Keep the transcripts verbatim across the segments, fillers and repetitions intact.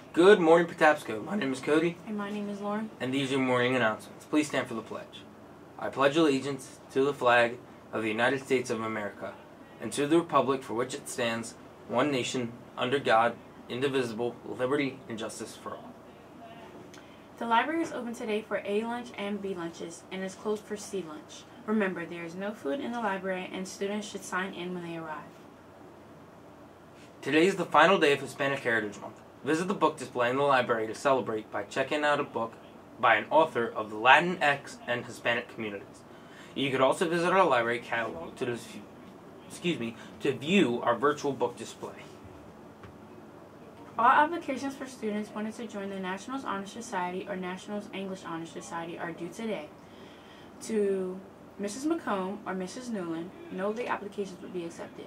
Good morning, Patapsco. My name is Cody. And my name is Lauren. And these are your morning announcements. Please stand for the pledge. I pledge allegiance to the flag of the United States of America and to the republic for which it stands, one nation, under God, indivisible, with liberty and justice for all. The library is open today for A lunch and B lunches and is closed for C lunch. Remember, there is no food in the library and students should sign in when they arrive. Today is the final day of Hispanic Heritage Month. Visit the book display in the library to celebrate by checking out a book by an author of the Latinx and Hispanic communities. You could also visit our library catalog to dis- excuse me to view our virtual book display. All applications for students wanting to join the Nationals Honor Society or Nationals English Honor Society are due today. To Missus McComb or Missus Newland, no late applications will be accepted.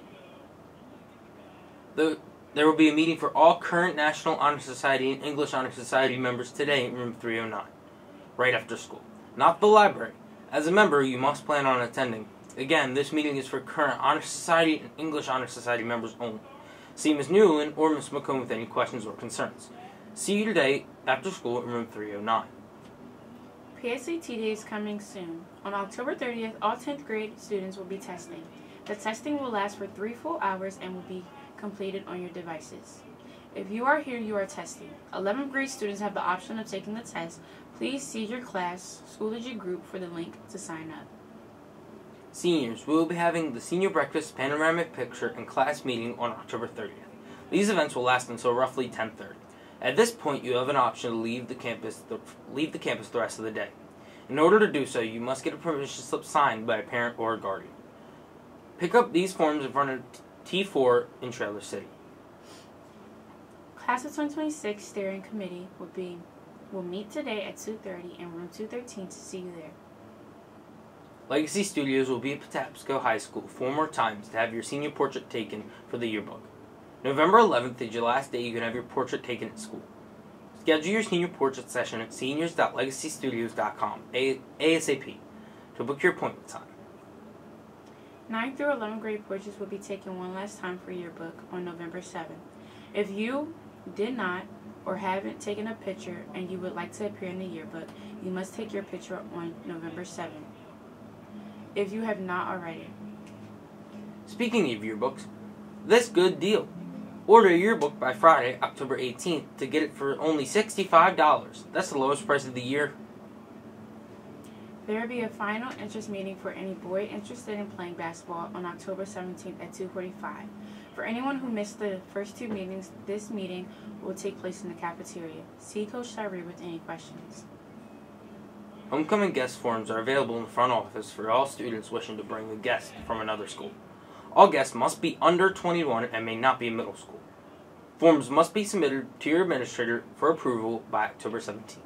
The There will be a meeting for all current National Honor Society and English Honor Society members today in room three oh nine, right after school. Not the library. As a member, you must plan on attending. Again, this meeting is for current Honor Society and English Honor Society members only. See Miz Newland or Miz McComb with any questions or concerns. See you today after school in room three oh nine. P S A T Day is coming soon. On October thirtieth, all tenth grade students will be testing. The testing will last for three full hours and will be completed on your devices. If you are here, you are testing. eleventh grade students have the option of taking the test. Please see your class, Schoology group for the link to sign up. Seniors, we will be having the Senior Breakfast, Panoramic Picture, and Class Meeting on October thirtieth. These events will last until roughly ten thirty. At this point, you have an option to leave the campus the, leave the campus the rest of the day. In order to do so, you must get a permission slip signed by a parent or a guardian. Pick up these forms in front of T four in Trailer City. Class of twenty twenty-six Steering Committee will be will meet today at two thirty in room two thirteen to see you there. Legacy Studios will be at Patapsco High School four more times to have your senior portrait taken for the yearbook. November eleventh is your last day you can have your portrait taken at school. Schedule your senior portrait session at seniors dot legacy studios dot com ASAP to book your appointment time. ninth through eleventh grade portraits will be taken one last time for yearbook on November seventh. If you did not or haven't taken a picture and you would like to appear in the yearbook, you must take your picture on November seventh. If you have not already. Speaking of yearbooks, this good deal. Order a yearbook by Friday, October eighteenth to get it for only sixty-five dollars. That's the lowest price of the year. There will be a final interest meeting for any boy interested in playing basketball on October seventeenth at two forty-five. For anyone who missed the first two meetings, this meeting will take place in the cafeteria. See Coach Tyree with any questions. Homecoming guest forms are available in the front office for all students wishing to bring a guest from another school. All guests must be under twenty-one and may not be in middle school. Forms must be submitted to your administrator for approval by October seventeenth.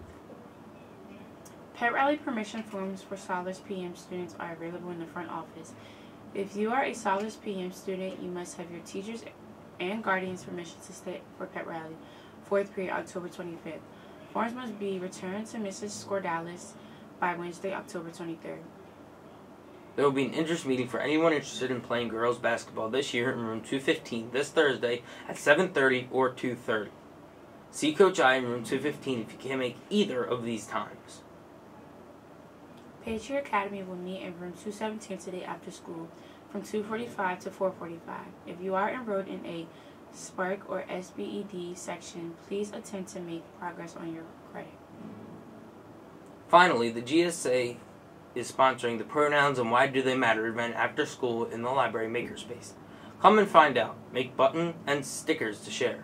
Pet rally permission forms for Solace P M students are available in the front office. If you are a Solace P M student, you must have your teachers and guardians' permission to stay for pet rally, fourth period, October twenty-fifth. Forms must be returned to Missus Scordalis by Wednesday, October twenty-third. There will be an interest meeting for anyone interested in playing girls basketball this year in room two fifteen this Thursday at seven thirty or two thirty. See Coach I in room two fifteen if you can't make either of these times. Patriot Academy will meet in room two seventeen today after school from two forty-five to four forty-five. If you are enrolled in a Spark or S B E D section, please attend to make progress on your credit. Finally, the G S A is sponsoring the Pronouns and Why Do They Matter event after school in the library makerspace. Come and find out. Make button and stickers to share.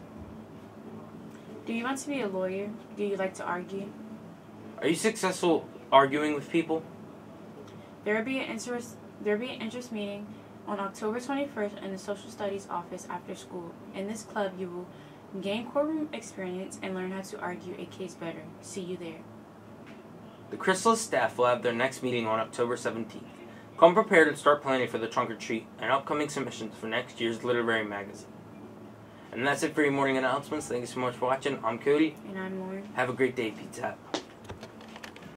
Do you want to be a lawyer? Do you like to argue? Are you successful arguing with people? There will be an interest there will be an interest meeting on October twenty-first in the Social Studies office after school. In this club, you will gain courtroom experience and learn how to argue a case better. See you there. The Chrysalis staff will have their next meeting on October seventeenth. Come prepared and start planning for the trunk or treat and upcoming submissions for next year's literary magazine. And that's it for your morning announcements. Thank you so much for watching. I'm Cody. And I'm Lauren. Have a great day, Pizza Hut.